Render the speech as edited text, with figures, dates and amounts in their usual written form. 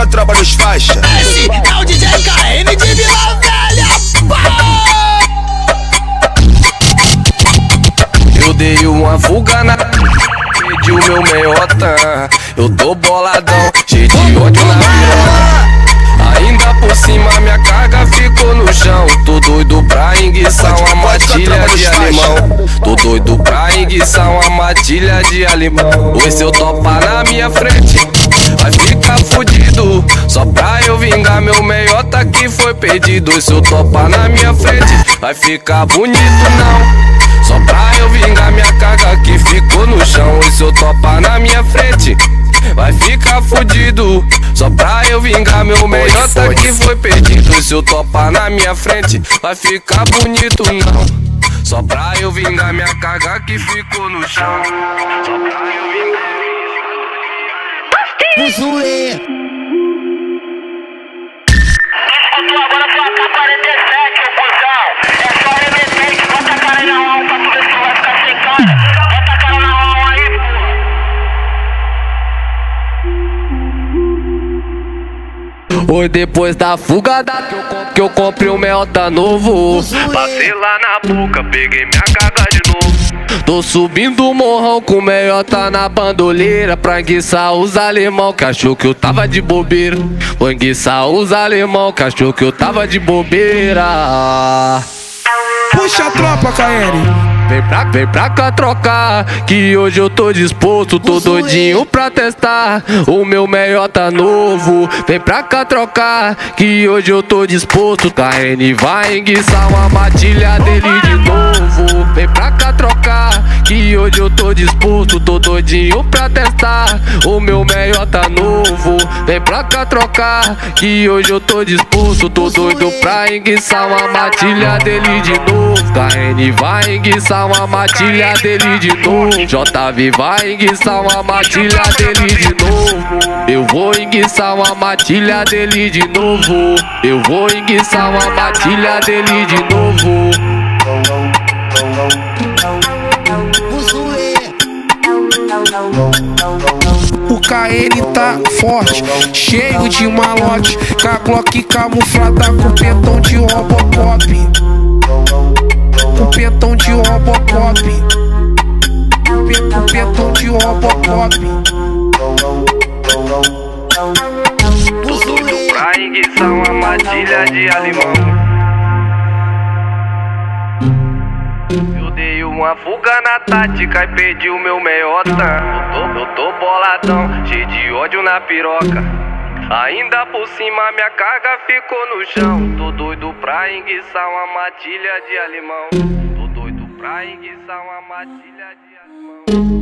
a tropa nos faixa. Esse é o DJ KN de Vila Velha. Eu dei uma fuga na... Perdi o meu meiota. Eu tô boladão, cheio de ódio na piroca. Ainda por cima minha carga ficou no chão. Tô doido pra enguiçar uma matilha de alemão. Tô doido pra enguiçar uma matilha de alemão. Oi, se eu topar na minha frente, vai ficar fudido. Só pra eu vingar meu meiota que foi perdido. Se eu topar na minha frente, vai ficar bonito não. Só pra eu vingar minha carga que ficou no chão. E se eu topar na minha frente, vai ficar fudido. Só pra eu vingar meu meiota que foi perdido. E se eu topar na minha frente, vai ficar bonito não. Só pra eu vingar minha carga que ficou no chão. Só pra eu vingar. Buzuê. Agora tu AK-47, cuzão. É só remetente, bota a cara na mão pra tu ver se tu vai ficar sem cara. Bota a cara na mão aí, pô. Oi, depois da fuga que eu comprei um meiota novo. Passei lá na boca, peguei minha carga de novo. Tô subindo o morrão com meiota na bandoleira pra enguiçar os alemão que achou que eu tava de bobeira. Vou enguiçar os alemão que achou que eu tava de bobeira. Puxa a tropa, KN. Vem pra cá trocar, que hoje eu tô disposto, tô doidinho pra testar o meu meiota novo. Vem pra cá trocar, que hoje eu tô disposto. KN vai enguiçar uma matilha dele de novo. Vem pra cá trocar, que hoje eu tô disposto, tô doidinho pra testar o meu meiota novo. Vem pra cá trocar, que hoje eu tô disposto, tô doido pra enguiçar uma matilha dele de novo. KN vai enguiçar uma matilha dele de novo. JV vai enguiçar uma matilha dele de novo. Eu vou enguiçar uma matilha dele de novo. Eu vou enguiçar uma matilha dele de novo. O KN tá forte, cheio de malote, com a Glock camuflada com pentão de Robocop. Com pentão de Robocop. Com pentão de Robocop. Tô doido pra enguiçar uma matilha de alemão. Eu dei uma fuga na tática e perdi o meu meiota. Eu tô boladão, cheio de ódio na piroca. Ainda por cima minha carga ficou no chão. Tô doido pra enguiçar uma matilha de alemão. Tô doido pra enguiçar uma matilha de alemão.